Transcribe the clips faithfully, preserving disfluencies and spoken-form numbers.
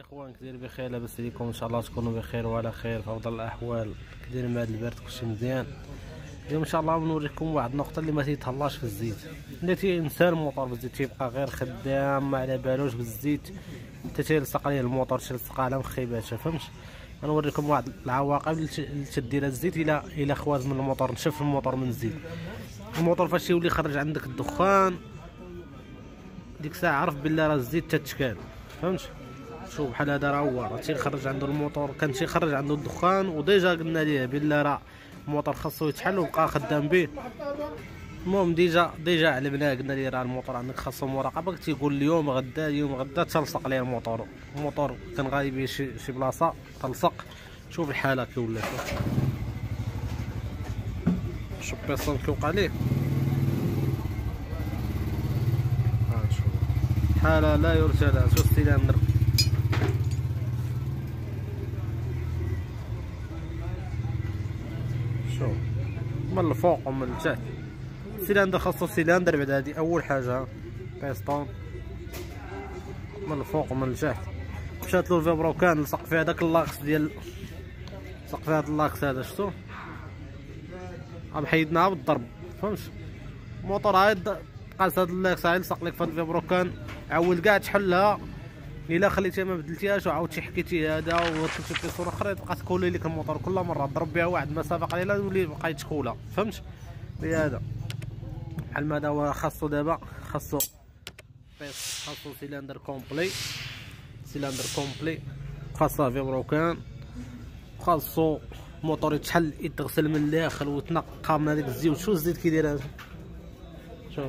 الاخوان، كداير بخير؟ لاباس عليكم؟ ان شاء الله تكونوا بخير وعلى خير في افضل الاحوال. كداير مع هذا البرد؟ كلشي مزيان. اليوم ان شاء الله بنوريكم واحد النقطه اللي ما تيتهلاش في الزيت. اللي تينسى الموطور بالزيت تيبقى غير خدام ما على بالوش بالزيت، حتى تيلصق ليه الموطور تيلصق على مخيباتها، فهمت؟ غنوريكم واحد العواقب اللي تدير الزيت الا الا خوات من الموطور. نشف الموطور من الزيت، الموطور فاش يولي يخرج عندك الدخان ديك الساعه عرف بلي راه الزيت تتشكال، فهمت؟ شوف بحال هذا راه هو راه تيخرج عنده الموطور، كان تيخرج عنده الدخان وديجا قلنا ليه بلي راه الموطور خاصو يتحل وبقى خدام به. المهم ديجا ديجا علمناه قلنا ليه راه الموطور عندك خاصو مراقبه. تيقول اليوم غدا اليوم غدا تلصق ليه الموطور. الموطور كان غايب شي شي بلاصه تلصق. شوف الحاله كي ولات، شوف بيرسون كيوقع ليه. ها شوف حاله لا يرثى لها. شوف السيلندر شوف من الفوق ومن التحت. السيلندر خاصو سيلندر بعد هادي اول حاجه بيستون من الفوق ومن التحت. مشات له الفيبرو كان لصق فيها داك اللاكس ديال لصق فيها هاد اللاكس هذا شفتو، غا محيدناها بالضرب، فهمت؟ الموطور عاد قاس هاد اللاكس يلصق لك في هاد الفيبرو كان. عاود كاع تحلها الا خليتيها ما بدلتيهاش وعاودتي حكيتي هذا وركبتي بيسون اخرى تبقى تكولي لك الموطور كل مره ضرب بها واحد المسافه قليله يولي بقى يتكولا، فهمت؟ بهذا بحال ما هذا هو خاصو دابا خاصو بيس خاصو سيلندر كومبلي سيلندر كومبلي خاصه فيبرو كان، خاصو الموطور يتحل يتغسل من الداخل ويتنقى من هذاك الزيوت. شو الزيت كي داير هذا؟ شوف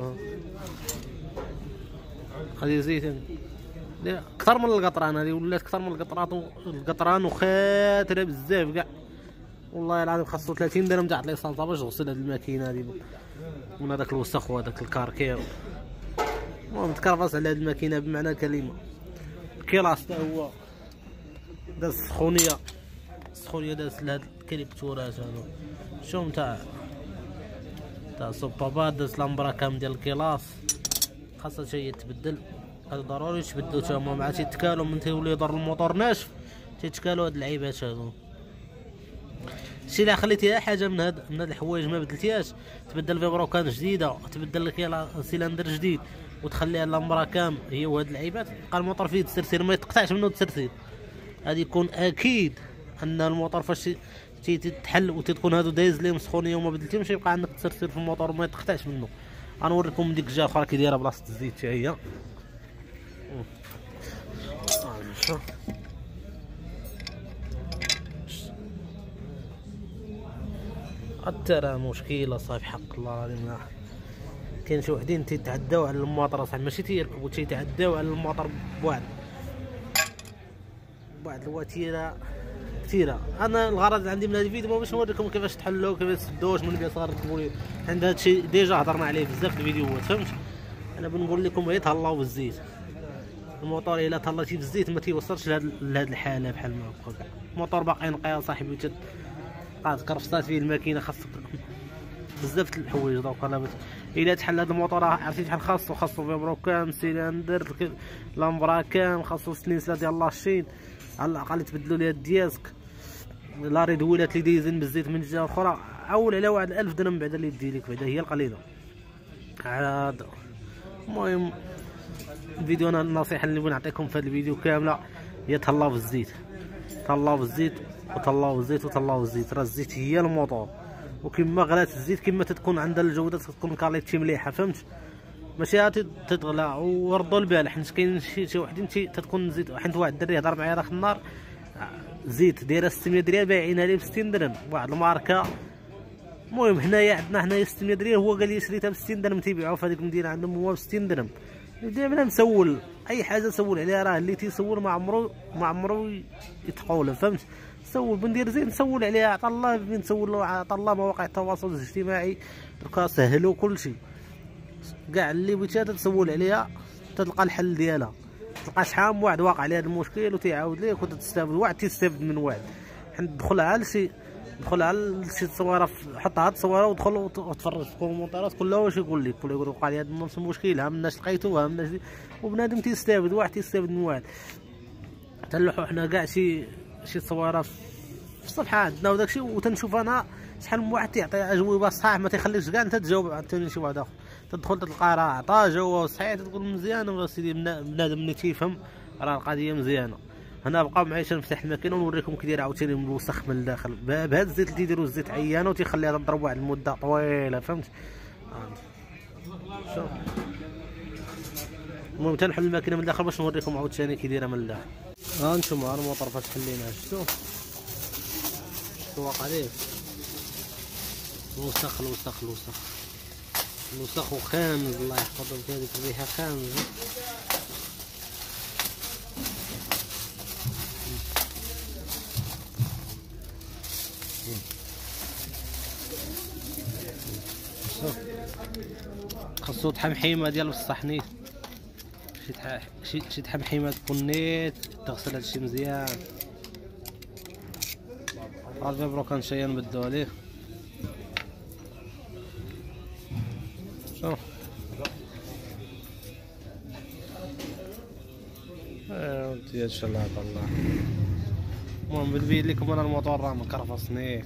هذه زيت اكثر من القطران، هذه ولات اكثر من القطرات القطران وخاتره بزاف كاع والله العظيم. خاصو ثلاثين درهم تاع ليسانس باش تغسل هاد الماكينه هذه من هذاك الوسخ وهذاك الكاركير. المهم تكرفص على هاد الماكينه بمعنى الكلمه. الكيلاس حتى هو داز السخونيه السخونيه داز لهاد الكريبتورات هادو. شوف تاع تاع سوبابا داز لامبراكام ديال الكيلاس خاصها حتى هي تبدل. هذا ضروري تبدلو تا هما مع تيتكالو من تيولي يضر الموطور ناشف تيتكالو هاد اللعيبات هادو. شي لا خليتيها حاجه من هاد من هاد الحوايج ما بدلتيهاش تبدل فيبرو كان جديده تبدل لك سيلندر جديد وتخليها لامبراكام هي وهاد اللعيبات يبقى الموطور فيه التسرسير ما يتقطعش منه التسرسير. غادي يكون اكيد ان الموطور فاش تيتحل وتكون هادو دايز ليه مسخونيه وما بدلتيهمش يبقى عندك التسرسير في الموطور وما يتقطعش منه. غنوريكم ديك الجهه الاخرى كي دايره بلاصه الزيت حتى هي. شوف حتى راه مشكله صافي حق الله العظيم. كاين شي وحدين تيتعداو على الموطر صاحبي ماشي تيركبوا تيتعداو على الموطر بواحد بواحد الوتيره كثيره. انا الغرض عندي من هذا الفيديو باش نوريكم كيفاش تحلوا كيفاش تسدوش من بيصار تقولي عند هذا الشيء ديجا هضرنا عليه بزاف في الفيديوهات، فهمت؟ انا بنقول لكم غير تهلاو بالزيت. الموطور الا تهلاتي بالزيت ما تيوصلش لهاد لهاد الحاله بحال ما بقى كاع. الموطور باقي نقي صاحبي تبقى كرفصات فيه الماكينه خاصك بزاف د الحوايج. دونك انا الا تحل هذا الموطور عرفتي شحال خاصو خاصو فيبرو كان سيلندر لامبراكام خاصو سلينسله ديال لاشين على الاقل تبدلوا ليها الدياسك لا ريد ولات لي ديزين بالزيت من جهه اخرى عول على واحد ألف درهم بعدا اللي يدي لك بعدا هي القليله هذا. المهم الفيديو انا النصيحه اللي بغيت نعطيكم في هذا الفيديو كامله هي تهلاو بالزيت تهلاو بالزيت وتهلاو بالزيت وتهلاو بالزيت. راه الزيت هي الموطور وكما غلات الزيت كما تتكون عندها الجوده تكون كاليتي مليحه، فهمت؟ ماشي تتغلى. وردوا البال حيت كاين شي شي وحدين تتكون زيت. حيت واحد الدري هضر معايا داخل النهار زيت دايره ستمية ريال بايعينها ليه ب ستين درهم واحد الماركه. المهم حنايا عندنا حنايا ستمية ريال هو قال لي شريتها ب ستين درهم تيبيعوها في هذيك المدينه عندهم هو ب ستين درهم. دائما مسول اي حاجه سول عليها راه اللي تيسول ما عمرو ما عمرو يتقول، فهمت؟ سول بندير زين نسول عليها عطا الله فين نسول له عطا الله مواقع التواصل الاجتماعي دركا سهلوا كلشي كاع اللي بغيتيها تسول عليها تلقى الحل ديالها. تلقى شحال من واحد واقع على هذا المشكل وتيعاود ليك وتستافد واحد تيستافد من واحد. حيت دخل على شي دخل على شي تصويره حط هاد التصويره ودخل وتفرج في الكومونتيرات كلها واش يقول لك كل يقول وقع لي هذا نفس المشكل ها من الناس لقيتو ها من الناس وبنادم تيستافد واحد تيستافد من واحد. تنلوحو حنا كاع شي شي تصويره في الصفحه عندنا وداكشي، وتنشوف انا شحال من واحد تيعطي اجوبه صحاح ما تيخليكش كاع انت تجاوب عاوتاني شي واحد اخر. تدخل تلقى راه عطا جواب صحيح تقول مزيان ولا سيدي بنادم ملي تيفهم راه القضيه مزيانه. هنا بقاو معايا نفتح الماكينه ونوريكم كي داير عاوتاني الوسخ من الداخل بهذا الزيت اللي تيديروا الزيت عيانه وتيخليها تضرب واحد المده طويله فهمت. شوف المهم تنحل الماكينه من الداخل باش نوريكم عاوتاني كي دايره من الداخل. ها انتم ها الموطور فاش حليناه شفتو شفتو واقع عليه الوسخ الوسخ الوسخ الوسخ وخامز الله يحفظك هذيك الريحه خامزه. خاصو تحمحيمه ديال بصح نيت شي شي تحمحيمه تكون نيت تغسل هادشي مزيان. هاد الفيبرو كان شي نبدلو عليه. شوف ايوا ودي هادشي الله يطلع. المهم بنبين لكم انا الموطور راه مكرفص نيت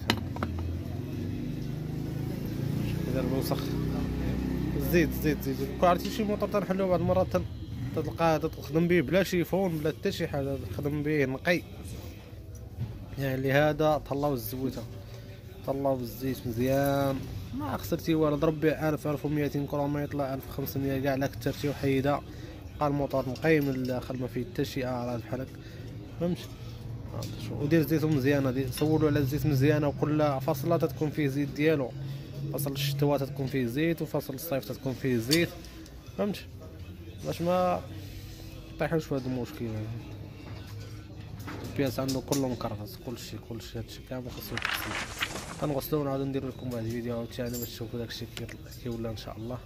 دار الوسخ. الزيت زيت زيت كون عرفتي شي موطور تنحلو بعض المرات تلقاه تخدم به بلا شيفون بلا حتى شي حاجه تخدم به نقي. يعني لهذا طلعوا الزويته طلعوا بالزيت مزيان ما خسرتي والو. ضرب به ألف ألف ومئتين كرومه يطلع ألف وخمسمية كاع لا كثرتي وحيده بقى الموطور نقي من الداخل ما فيه حتى شي اعراض بحال هكا فهمت. ودير زيتو مزيانه سولوا على الزيت مزيانه وكل فصله تتكون فيه زيت ديالو. فصل الشتوى تتكون فيه زيت وفصل الصيف تتكون فيه زيت فهمت باش ما طيحوش في هذا المشكل. البياس عنده كله مكرفص كلشي كلشي هادشي كامل خاصو يتغسل. غنغسلو ونعاود ندير لكم واحد الفيديو عاوتاني باش تشوفوا داكشي كي ولا ان شاء الله.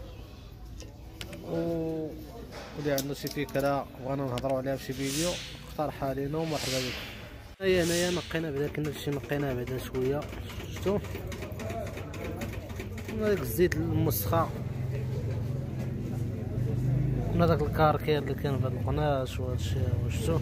و واللي عنده شي فكره بغينا نهضروا عليها في شي فيديو اقترحها علينا ومرحبا بكم. هيا هنايا نقينا بعدا كنا شي نقيناه بعدا شويه شفتو هذاك الزيت المسخه من هذاك الكاركير اللي كان في هاد القناش وهادشي شفتو.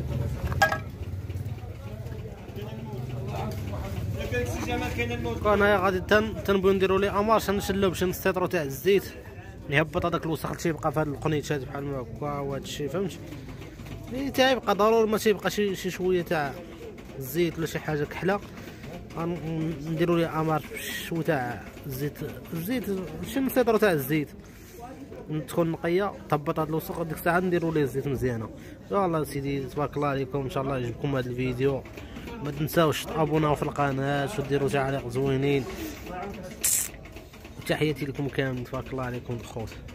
انا غادي تنبغيو نديرو لي امار باش نشلو باش نستيطرو تاع الزيت نهبط هذاك الوسخ اللي تيبقى في هاد القنيتات بحال هكا وهادشي فهمت. اللي تيبقى ضروري ما تيبقى شي شي شويه تاع الزيت ولا شي حاجه كحله غنديرو ليه امار شويه تاع الزيت الزيت شي نسيطرو تاع الزيت تكون نقيه طبط هاد الوسخ ديك الساعه نديرو ليه الزيت مزيانه. يلاه سيدي تبارك الله عليكم ان شاء الله يعجبكم هذا الفيديو. ما تنساوش تابوناو في القناه وديروا تعليق زوينين. تحياتي لكم كامل تبارك الله عليكم الخوت.